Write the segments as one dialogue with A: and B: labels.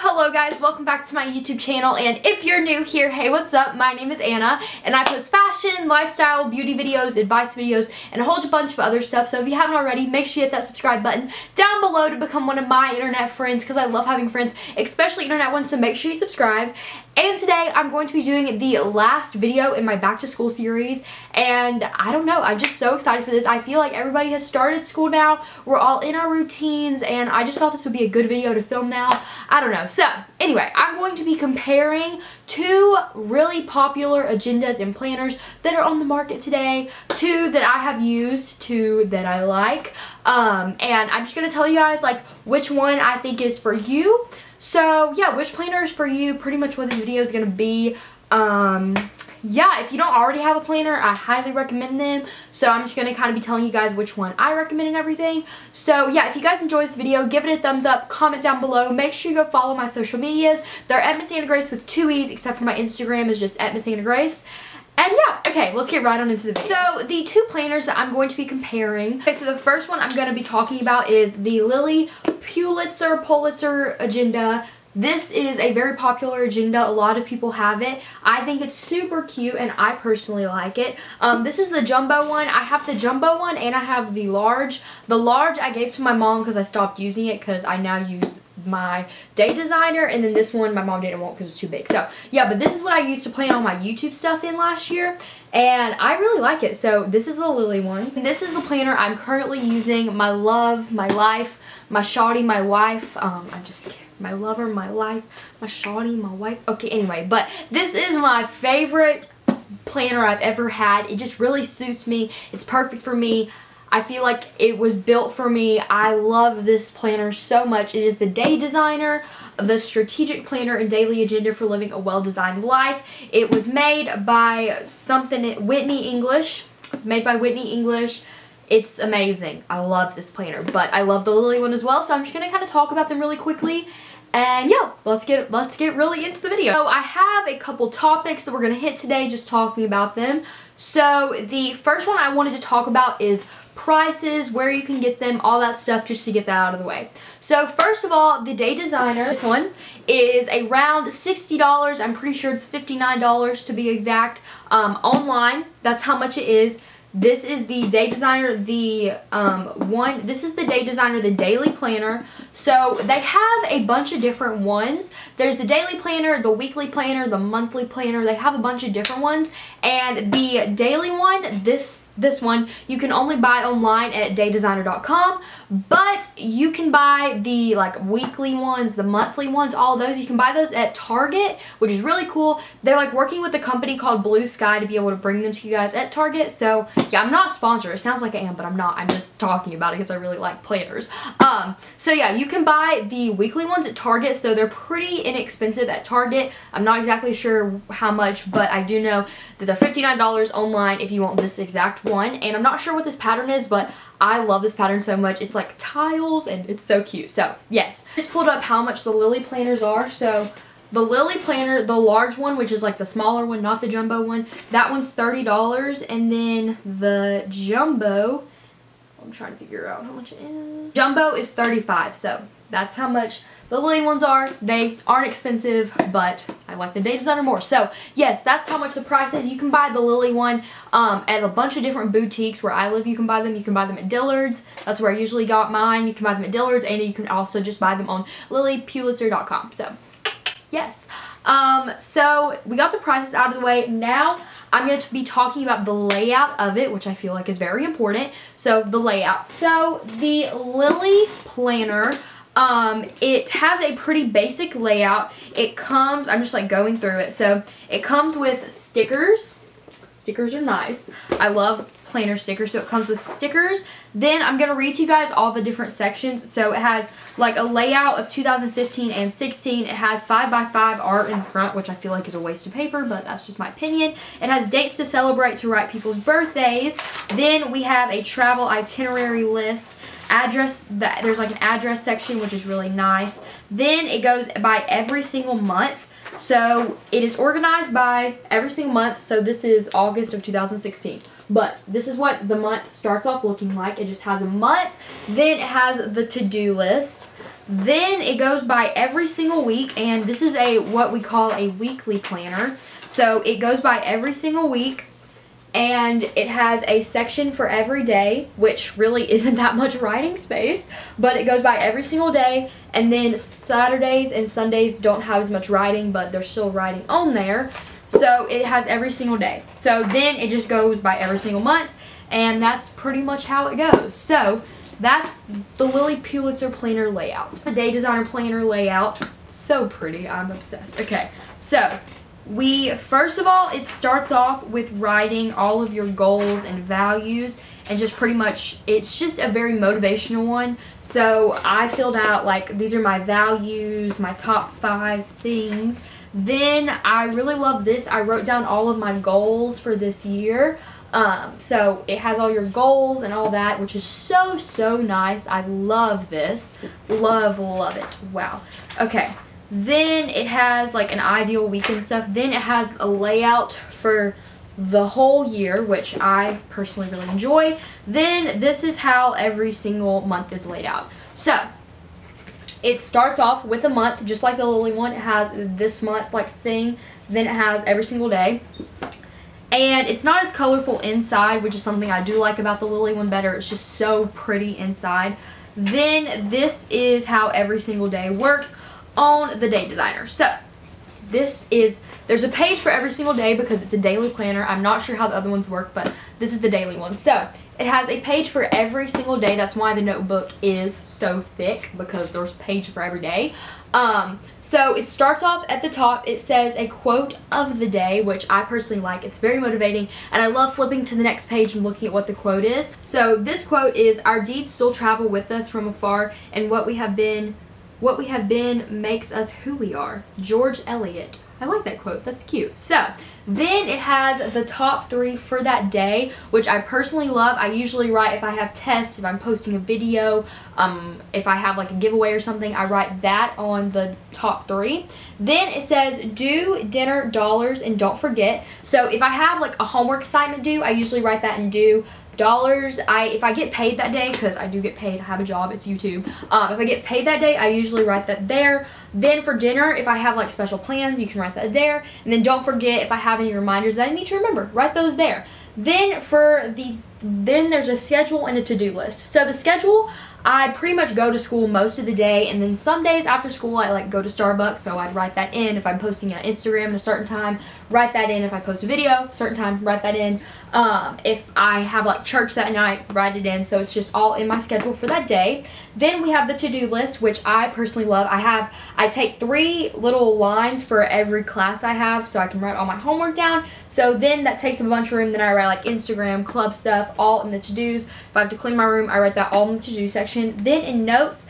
A: Hello guys, welcome back to my YouTube channel, and if you're new here, hey, what's up? My name is Anna and I post fashion, lifestyle, beauty videos, advice videos, and a whole bunch of other stuff. So if you haven't already, make sure you hit that subscribe button down below to become one of my internet friends, because I love having friends, especially internet ones, so make sure you subscribe. And today I'm going to be doing the last video in my back to school series, and I don't know, I'm just so excited for this. I feel like everybody has started school now, we're all in our routines, and I just thought this would be a good video to film now. I don't know. So anyway, I'm going to be comparing two really popular agendas and planners that are on the market today, two that I have used, two that I like, and I'm just going to tell you guys like which one I think is for you. So yeah, which planner is for you, pretty much what this video is going to be. Yeah, if you don't already have a planner, I highly recommend them. So I'm just going to kind of be telling you guys which one I recommend and everything. So yeah, if you guys enjoy this video, give it a thumbs up, comment down below. Make sure you go follow my social medias. They're at Miss Anna Grace with 2 E's, except for my Instagram is just at Miss Anna Grace. And yeah, okay, let's get right on into the video. So the two planners that I'm going to be comparing. Okay, so the first one I'm going to be talking about is the Lilly Pulitzer agenda. This is a very popular agenda. A lot of people have it. I think it's super cute and I personally like it. This is the jumbo one. I have the jumbo one and I have the large. The large I gave to my mom because I stopped using it because I now use my day designer, and then this one my mom didn't want because it was too big. So yeah, but this is what I used to plan all my YouTube stuff in last year, and I really like it. So this is the Lilly one. And this is the planner I'm currently using. My love, my life, my shawty, my wife. I'm just kidding. My lover, my life, my shawty, my wife. Okay, anyway, but this is my favorite planner I've ever had. It just really suits me. It's perfect for me. I feel like it was built for me. I love this planner so much. It is the Day Designer, the strategic planner and daily agenda for living a well-designed life. It was made by Whitney English. It was made by Whitney English. It's amazing. I love this planner, but I love the Lilly one as well. So I'm just gonna kind of talk about them really quickly. And yeah, let's get really into the video. So I have a couple topics that we're gonna hit today, just talking about them. So the first one I wanted to talk about is prices, where you can get them, all that stuff, just to get that out of the way. So first of all, the Day Designer, this one is around $60. I'm pretty sure it's $59 to be exact, online. That's how much it is. This is the Day Designer, this is the Day Designer, the daily planner. So they have a bunch of different ones. There's the daily planner, the weekly planner, the monthly planner. They have a bunch of different ones. And the daily one, this one, you can only buy online at daydesigner.com. But you can buy the like weekly ones, the monthly ones, all those. You can buy those at Target, which is really cool. They're like working with a company called Blue Sky to be able to bring them to you guys at Target. So yeah, I'm not sponsored. It sounds like I am, but I'm not. I'm just talking about it because I really like planners. So yeah, you can buy the weekly ones at Target. So they're pretty inexpensive at Target. I'm not exactly sure how much, but I do know that they're $59 online if you want this exact one. And I'm not sure what this pattern is, but I love this pattern so much. It's like tiles and it's so cute. So yes, I just pulled up how much the Lilly planners are. So the Lilly planner, the large one, which is like the smaller one, not the jumbo one, that one's $30. And then the jumbo, I'm trying to figure out how much it is. Jumbo is $35. So that's how much the Lilly ones are. They aren't expensive, but I like the Day Designer more. So yes, that's how much the price is. You can buy the Lilly one at a bunch of different boutiques. Where I live, you can buy them. You can buy them at Dillard's. That's where I usually got mine. You can buy them at Dillard's, and you can also just buy them on lillypulitzer.com. So yes. So we got the prices out of the way. Now I'm going to be talking about the layout of it, which I feel like is very important. So the layout. So the Lilly planner, it has a pretty basic layout. It comes, I'm just like going through it. So it comes with stickers. Stickers are nice. I love planner stickers. So it comes with stickers. Then I'm going to read to you guys all the different sections. So it has like a layout of 2015 and 16. It has 5x5 art in the front, which I feel like is a waste of paper, but that's just my opinion. It has dates to celebrate to write people's birthdays. Then we have a travel itinerary list. There's like an address section, which is really nice. Then it goes by every single month. So it is organized by every single month. So this is August of 2016. But this is what the month starts off looking like. It just has a month. Then it has the to-do list. Then it goes by every single week, and this is what we call a weekly planner. So it goes by every single week, and it has a section for every day, which really isn't that much writing space, but it goes by every single day. And then Saturdays and Sundays don't have as much writing, but there's still writing on there. So it has every single day. So then it just goes by every single month, and that's pretty much how it goes. So that's the Lily Pulitzer planner layout. The Day Designer planner layout. So pretty. I'm obsessed. Okay, so first of all, it starts off with writing all of your goals and values, and just pretty much, it's just a very motivational one. So I filled out, like, these are my values, my top 5 things. Then I really love this. I wrote down all of my goals for this year. So it has all your goals and all that, which is so, so nice. I love this. Love it. Wow. Okay. Then it has like an ideal week and stuff. Then it has a layout for the whole year, which I personally really enjoy. Then this is how every single month is laid out. So it starts off with a month, just like the Lily one. It has this month like thing. Then it has every single day. And it's not as colorful inside, which is something I do like about the Lily one better. It's just so pretty inside. Then this is how every single day works on the Day Designer. So there's a page for every single day because it's a daily planner. I'm not sure how the other ones work, but this is the daily one. So it has a page for every single day. That's why the notebook is so thick, because there's a page for every day. So it starts off at the top. It says a quote of the day, which I personally like. It's very motivating, and I love flipping to the next page and looking at what the quote is. So this quote is, "Our deeds still travel with us from afar, and what we have been makes us who we are." George Eliot. I like that quote. That's cute. So then it has the top 3 for that day, which I personally love. I usually write if I have tests, if I'm posting a video, if I have like a giveaway or something, I write that on the top 3. Then it says do, dinner, dollars, and don't forget. So if I have like a homework assignment due, I usually write that in do. Dollars, if I get paid that day, because I do get paid, I have a job, it's YouTube. If I get paid that day, I usually write that there. Then for dinner, if I have like special plans, you can write that there. And then don't forget, if I have any reminders that I need to remember, write those there. Then then there's a schedule and a to-do list. So the schedule, I pretty much go to school most of the day, and then some days after school I like go to Starbucks, so I'd write that in. If I'm posting on Instagram at a certain time, write that in. If I post a video certain time, write that in. If I have like church that night, write it in. So it's just all in my schedule for that day. Then we have the to-do list, which I personally love. I take 3 little lines for every class I have, so I can write all my homework down. So then that takes up a bunch of room. Then I write like Instagram, club stuff, all in the to-dos. If I have to clean my room, I write that all in the to-do section. Then in notes,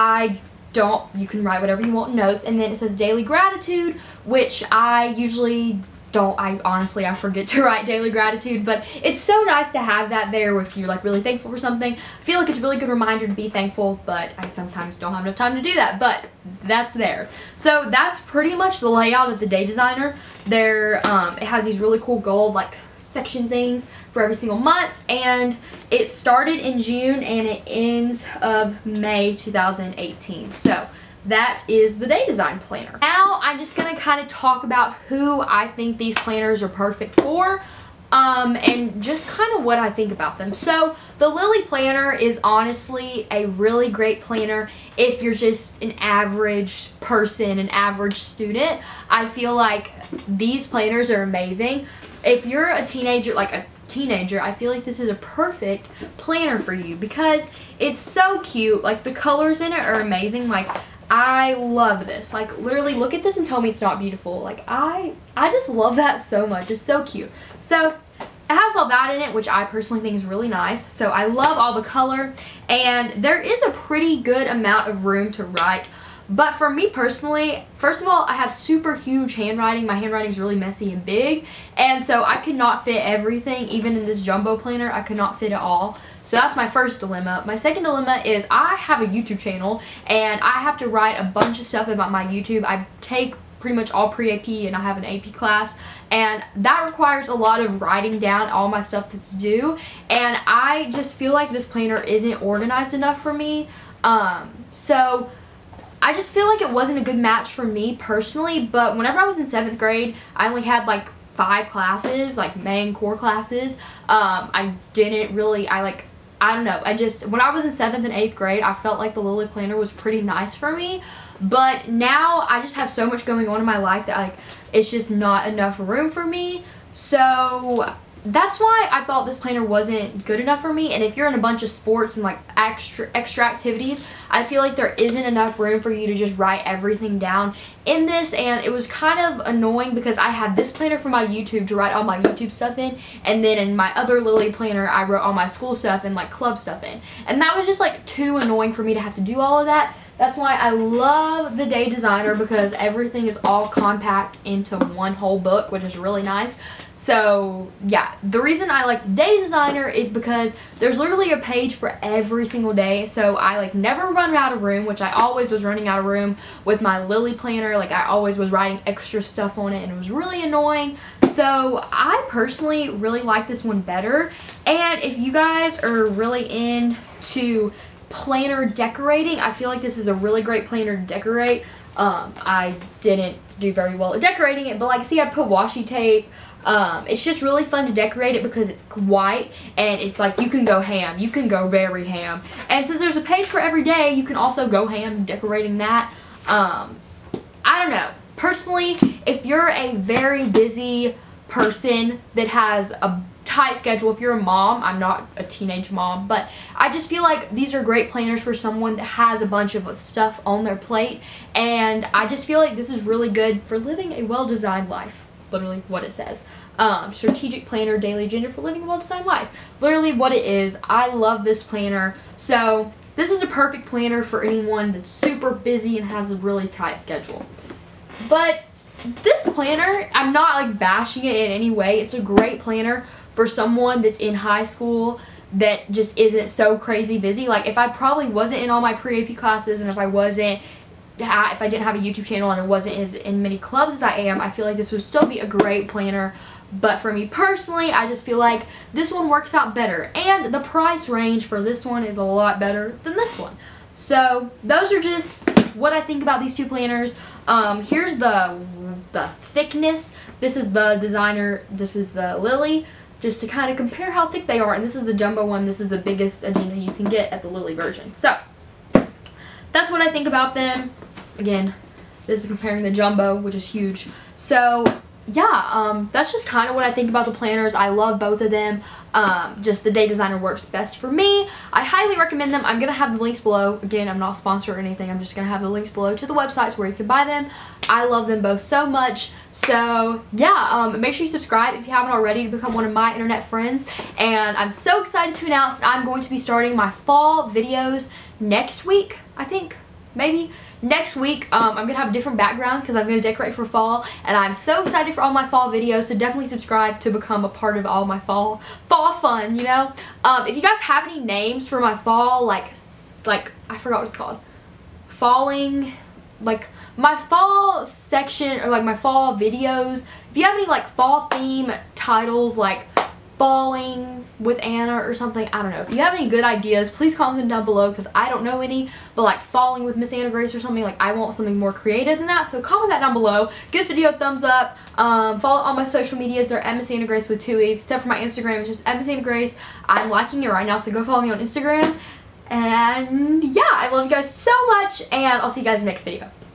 A: you can write whatever you want in notes. And then it says daily gratitude, which I usually don't. I forget to write daily gratitude, but it's so nice to have that there if you're like really thankful for something. I feel like it's a really good reminder to be thankful, but I sometimes don't have enough time to do that, but that's there. So that's pretty much the layout of the Day Designer. It has these really cool gold like section things for every single month, and it started in June and it ends of May 2018. So that is the Day Design planner. Now I'm just gonna kind of talk about who I think these planners are perfect for, and just kind of what I think about them. So the Lily planner is honestly a really great planner if you're just an average person, an average student. I feel like these planners are amazing. If you're a teenager, I feel like this is a perfect planner for you because it's so cute. Like the colors in it are amazing. Like I love this. Like literally look at this and tell me it's not beautiful. Like I just love that so much. It's so cute. So it has all that in it, which I personally think is really nice. So I love all the color, and there is a pretty good amount of room to write. But for me personally, first of all, I have super huge handwriting. My handwriting is really messy and big, and so I could not fit everything. Even in this jumbo planner, I could not fit it all. So that's my first dilemma. My second dilemma is I have a YouTube channel, and I have to write a bunch of stuff about my YouTube. I take pretty much all pre-AP, and I have an AP class, and that requires a lot of writing down all my stuff that's due, and I just feel like this planner isn't organized enough for me. So I just feel like it wasn't a good match for me personally, but whenever I was in 7th grade, I only had like 5 classes, like main core classes. I didn't really, I don't know, when I was in 7th and 8th grade, I felt like the Lily planner was pretty nice for me. But now I just have so much going on in my life that like it's just not enough room for me. So that's why I thought this planner wasn't good enough for me. And if you're in a bunch of sports and like extra activities, I feel like there isn't enough room for you to just write everything down in this. And it was kind of annoying because I had this planner for my YouTube to write all my YouTube stuff in, and then in my other Lily planner I wrote all my school stuff and like club stuff in, and that was just like too annoying for me to have to do all of that. That's why I love the Day Designer, because everything is all compact into one whole book, which is really nice. So yeah, the reason I like the Day Designer is because there's literally a page for every single day. So I like never run out of room, which I always was running out of room with my Lily planner. Like I always was writing extra stuff on it and it was really annoying. So I personally really like this one better. And if you guys are really into planner decorating, I feel like this is a really great planner to decorate. I didn't do very well at decorating it, but like see, I put washi tape. It's just really fun to decorate it because it's white and it's like you can go ham. You can go very ham. And since there's a page for every day, you can also go ham decorating that. I don't know. Personally, if you're a very busy person that has a tight schedule, if you're a mom, I'm not a teenage mom, but I just feel like these are great planners for someone that has a bunch of stuff on their plate. And I just feel like this is really good for living a well-designed life. Literally what it says. Strategic planner, daily agenda for living a well-designed life. Literally what it is. I love this planner. So this is a perfect planner for anyone that's super busy and has a really tight schedule. But this planner, I'm not like bashing it in any way. It's a great planner for someone that's in high school that just isn't so crazy busy. Like if I probably wasn't in all my pre-AP classes, and if I didn't have a YouTube channel and it wasn't as in many clubs as I am, I feel like this would still be a great planner. But for me personally, I just feel like this one works out better. And the price range for this one is a lot better than this one. So those are just what I think about these two planners. Here's the thickness. This is the Designer, this is the Lily, just to kind of compare how thick they are. And this is the jumbo one. This is the biggest agenda you can get at the Lily version. So that's what I think about them. Again, this is comparing the jumbo, which is huge. So yeah, that's just kind of what I think about the planners. I love both of them. Just the Day Designer works best for me. I highly recommend them. I'm going to have the links below. Again, I'm not sponsored or anything. I'm just going to have the links below to the websites where you can buy them. I love them both so much. So yeah, make sure you subscribe if you haven't already to become one of my internet friends. And I'm so excited to announce I'm going to be starting my fall videos next week, I think. Maybe next week. I'm gonna have a different background because I'm gonna decorate for fall, and I'm so excited for all my fall videos. So definitely subscribe to become a part of all my fall fun, you know. If you guys have any names for my fall, like I forgot what it's called, falling, like my fall section, or like my fall videos, if you have any like fall theme titles, like falling with Anna or something, I don't know. If you have any good ideas, please comment them down below because I don't know any. But like falling with Miss Anna Grace or something, like I want something more creative than that. So comment that down below. Give this video a thumbs up. Follow all my social medias. They're at Miss Anna Grace with 2 E's. Except for my Instagram, it's just at Miss Anna Grace. I'm liking it right now, so go follow me on Instagram. And yeah, I love you guys so much, and I'll see you guys in the next video.